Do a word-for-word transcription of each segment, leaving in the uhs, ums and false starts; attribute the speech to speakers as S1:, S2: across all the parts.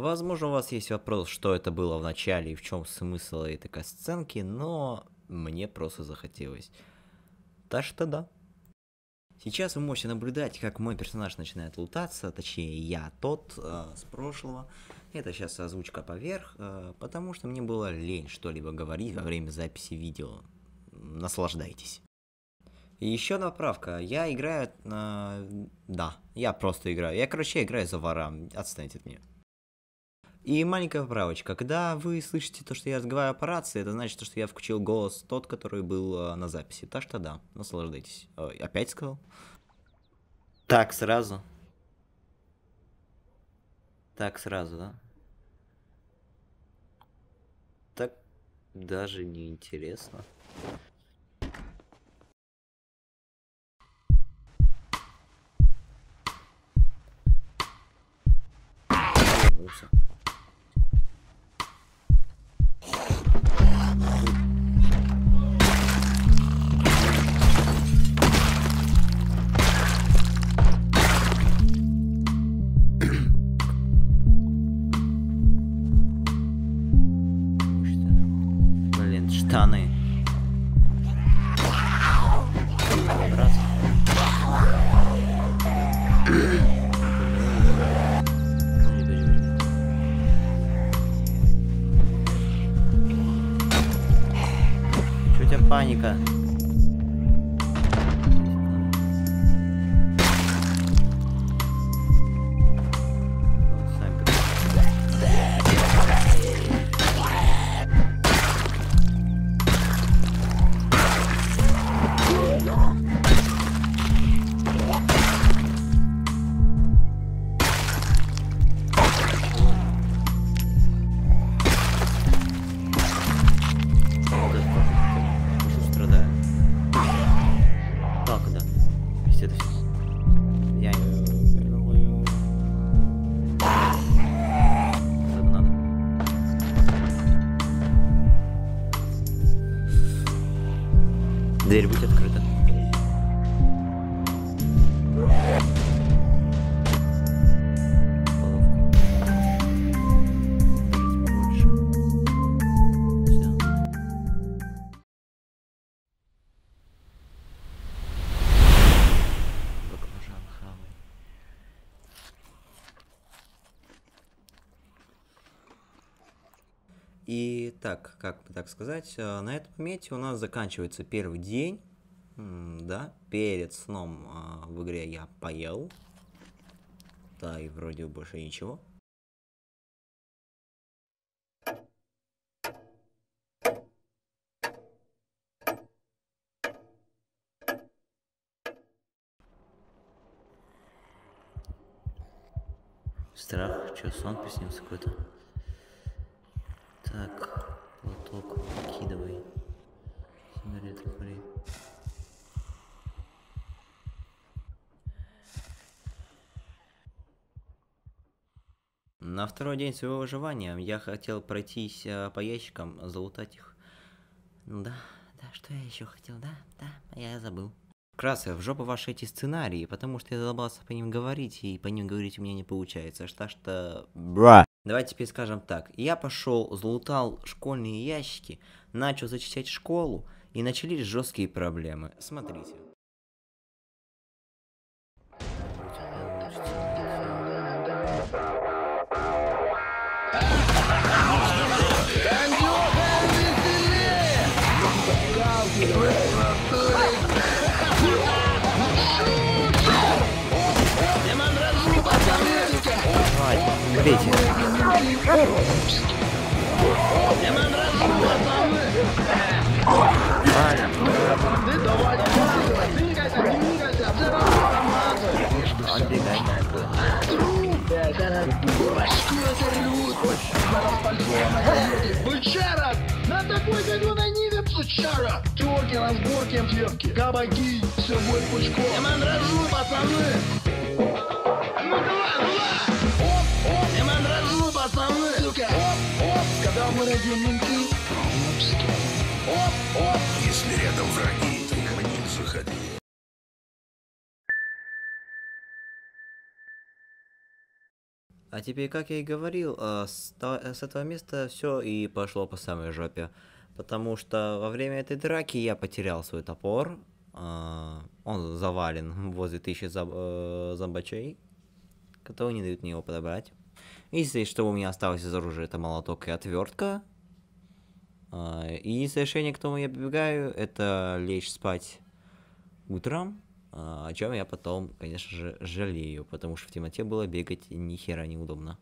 S1: Возможно, у вас есть вопрос, что это было в начале и в чем смысл этой касценки, но мне просто захотелось. Так что да. Сейчас вы можете наблюдать, как мой персонаж начинает лутаться, точнее я тот э, с прошлого. Это сейчас озвучка поверх, э, потому что мне было лень что-либо говорить во время записи видео. Наслаждайтесь. И еще одна поправка. Я играю... Э, да, я просто играю. Я, короче, играю за ворам. Отстаньте от меня. И маленькая поправочка. Когда вы слышите то, что я разговариваю по рации, это значит, что я включил голос тот, который был э, на записи. Так что да, наслаждайтесь. Ой, опять сказал? Так, сразу. Так, сразу, да? Так даже не интересно. Вернулся. Блин, штаны. Раз. Чё у тебя паника? Дверь будет открыта. И так, как бы так сказать, на этом моменте у нас заканчивается первый день, да, перед сном в игре я поел, да, и вроде больше ничего. Страх, что, сон приснился какой-то? Так, платок выкидывай. Сигареты кури. На второй день своего выживания я хотел пройтись по ящикам, залутать их. Ну да, да, что я еще хотел, да, да, я забыл. Вкратце, в жопу ваши эти сценарии, потому что я задолбался по ним говорить, и по ним говорить у меня не получается. Так что... Бра! Давайте теперь скажем так. Я пошел, залутал школьные ящики, начал зачищать школу, и начались жесткие проблемы. Смотрите. Бейте. Отбегай.
S2: Бычара! На такой зеленой ниве бычара! Терки, разборки, отвертки, кабаки, все будет пучком. Я мандражу, пацаны! Ну давай, давай! Оп, оп! Я мандражу, пацаны! Сука! Оп, оп! Когда мы родим менты, оп, оп!
S3: Если рядом враги, то к ним заходи.
S1: А теперь, как я и говорил, э, с, та- с этого места все и пошло по самой жопе. Потому что во время этой драки я потерял свой топор. э, Он завален возле тысячи зом- э, зомбачей, которые не дают мне его подобрать. Единственное, что у меня осталось из оружия, это молоток и отвертка. А, И единственное решение, к которому я прибегаю, это лечь спать утром, а, о чем я потом, конечно же, жалею, потому что в темноте было бегать ни хера неудобно.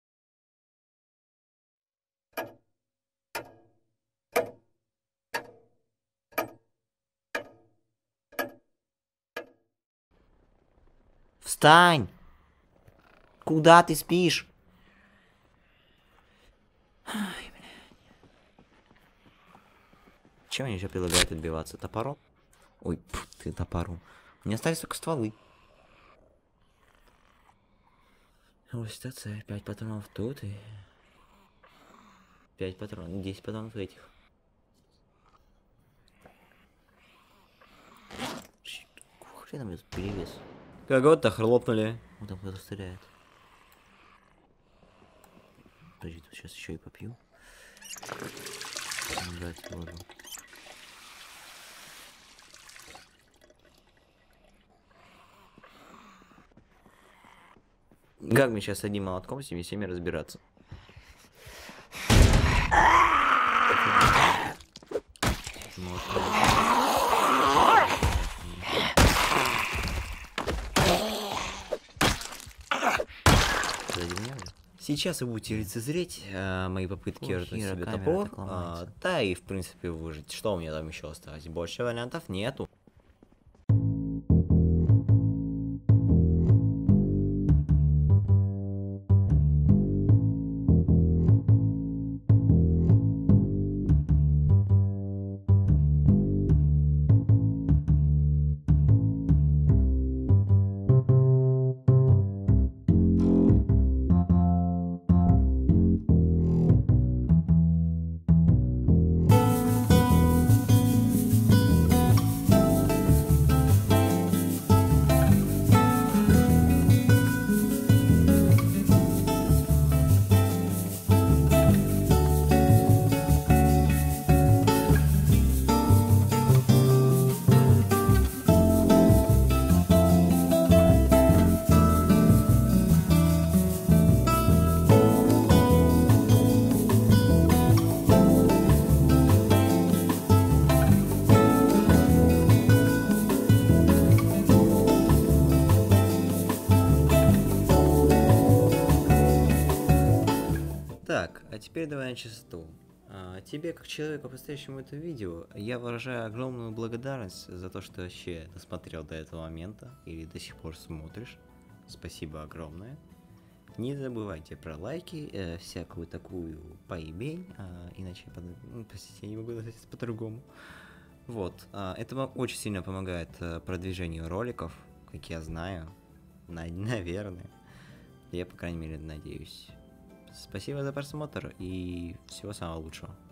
S1: Встань! Куда ты спишь? Ай, блядь. Чем они еще предлагают отбиваться? Топором? Ой, пф, ты топором. У меня остались только стволы. Ой, ситуация, пять патронов тут и... пять патронов, десять патронов этих. Хрена мне тут перевес. Кого-то хлопнули. Вот там кто-то стреляет. Подожди, тут сейчас еще и попью. Брать воду. Как мне сейчас с одним молотком с ними всеми разбираться? Сейчас вы будете лицезреть э, мои попытки вернуть себе топор, а, да и в принципе выжить. Что у меня там еще осталось? Больше вариантов нету. Так, а теперь давай на чистоту. А, тебе, как человеку, поставящему это видео, я выражаю огромную благодарность за то, что вообще досмотрел до этого момента или до сих пор смотришь. Спасибо огромное. Не забывайте про лайки, э, всякую такую поебень, а, иначе, под... ну, простите, я не могу сказать по-другому. Вот, а, это вам очень сильно помогает а, продвижению роликов, как я знаю, на... наверное. Я, по крайней мере, надеюсь. Спасибо за просмотр и всего самого лучшего.